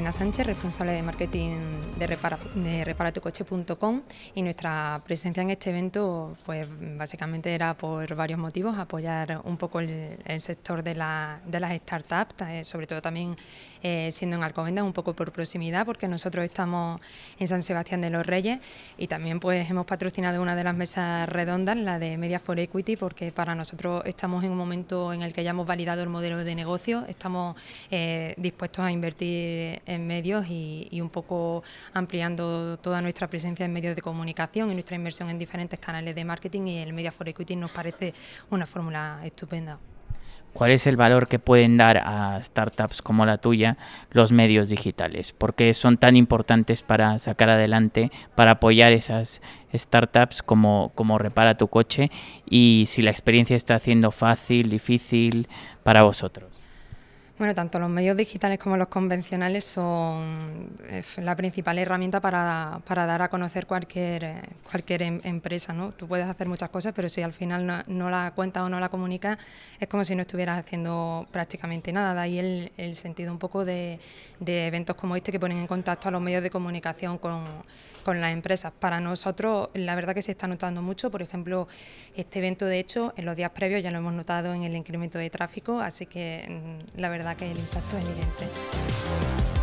Cristina Sánchez, responsable de marketing de reparatucoche.com, y nuestra presencia en este evento pues básicamente era por varios motivos: apoyar un poco el sector de las startups, sobre todo también siendo en Alcobendas, un poco por proximidad, porque nosotros estamos en San Sebastián de los Reyes, y también pues hemos patrocinado una de las mesas redondas, la de Media for Equity, porque para nosotros estamos en un momento en el que ya hemos validado el modelo de negocio, estamos dispuestos a invertir en medios y un poco ampliando toda nuestra presencia en medios de comunicación y nuestra inversión en diferentes canales de marketing, y el Media for Equity nos parece una fórmula estupenda. ¿Cuál es el valor que pueden dar a startups como la tuya los medios digitales? ¿Por qué son tan importantes para sacar adelante, para apoyar esas startups como Repara tu Coche? Y si la experiencia está haciendo fácil, difícil para vosotros. Bueno, tanto los medios digitales como los convencionales son la principal herramienta para dar a conocer cualquier empresa, ¿no? Tú puedes hacer muchas cosas, pero si al final no la cuentas o no la comunicas, es como si no estuvieras haciendo prácticamente nada. De ahí el sentido un poco de eventos como este, que ponen en contacto a los medios de comunicación con las empresas. Para nosotros, la verdad que se está notando mucho. Por ejemplo, este evento, de hecho, en los días previos ya lo hemos notado en el incremento de tráfico, así que la verdad que el impacto es evidente.